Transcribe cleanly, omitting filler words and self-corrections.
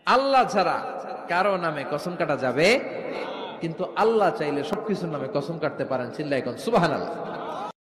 আল্লাহ ছাড়া কারো নামে কসম কাটা যাবে, কিন্তু আল্লাহ চাইলে সবকিছুর নামে কসম কাটতে পারেন। চিল্লায় কোন সুবহানাল্লাহ।